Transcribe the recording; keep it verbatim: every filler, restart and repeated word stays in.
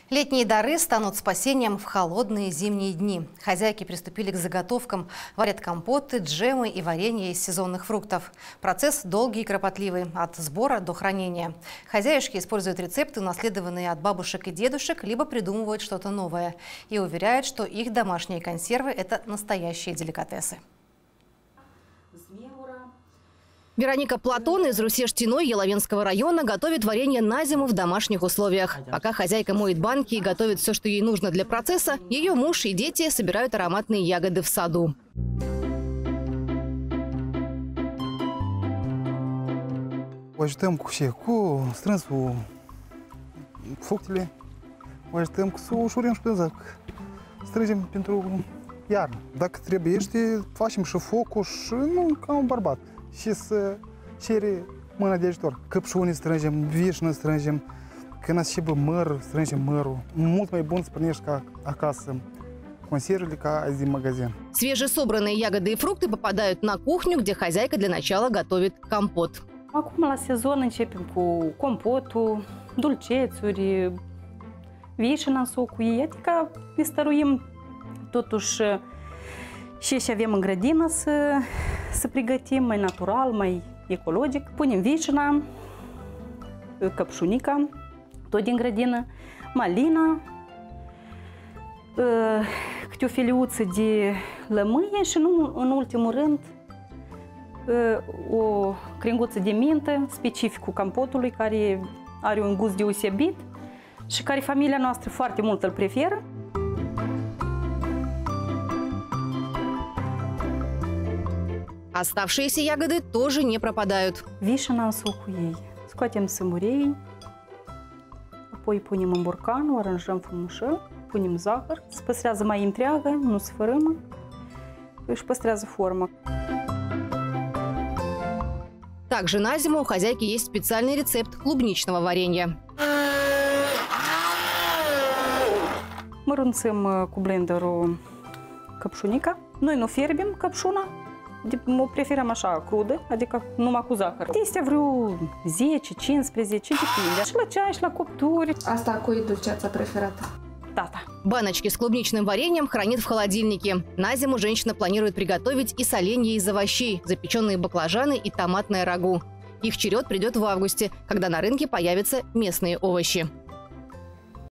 Летние дары станут спасением в холодные зимние дни. Хозяйки приступили к заготовкам. Варят компоты, джемы и варенье из сезонных фруктов. Процесс долгий и кропотливый, от сбора до хранения. Хозяюшки используют рецепты, унаследованные от бабушек и дедушек, либо придумывают что-то новое. И уверяют, что их домашние консервы – это настоящие деликатесы. Вероника Платон из Русе-Штиной Еловенского района готовит варенье на зиму в домашних условиях. Пока хозяйка моет банки и готовит все, что ей нужно для процесса, ее муж и дети собирают ароматные ягоды в саду. Ajutăm cu ce? Cu strânsul fructele, ajutăm cu să ușurăm și pe zac. Strângem pentru iarnă. Dacă trebuiește, facem și focul și nu ca un bărbat. Și să cere mâna de ajutor. Căpșuni strângem, vișnă strângem, când ați șibă măr, strângem mărul. Mult mai bun să primești ca acasă консервы ca din магазин. Свежесобранные ягоды и фрукты попадают на кухню, где хозяйка для начала готовит компот. Acum la sezon începem cu compotul, dulcețuri, vișina în socul ei, adică ne stăruim totuși și ce avem în grădină să, să pregătim mai natural, mai ecologic. Punem vișina, căpșunica, tot din grădină, malina, câte o feliuță de lămâie și nu în ultimul rând o crenguță de mintă specificul compotului care are un gust deosebit și care familia noastră foarte mult îl preferă. Оставшиеся ягоды тоже не пропадают. Vișina în socul ei. Scoatem sămurei, apoi punem în borcan, o aranjăm frumușel, punem zahăr, se păstrează mai întreagă, nu se fărâmă, își păstrează forma. Также на зиму у хозяйки есть специальный рецепт клубничного варенья. Mărunțăm cu blenderul căpșunica. Noi nu fierbim căpșuna, o preferăm așa crudă, adică numai cu zahăr. Este vreo zece cincisprezece, depinde. Și la ceai, și la cupturi. Asta cui dulceața preferată? Tata. Баночки с клубничным вареньем хранит в холодильнике. На зиму женщина планирует приготовить и соленья из овощей, запеченные баклажаны и томатное рагу. Их черед придет в августе, когда на рынке появятся местные овощи.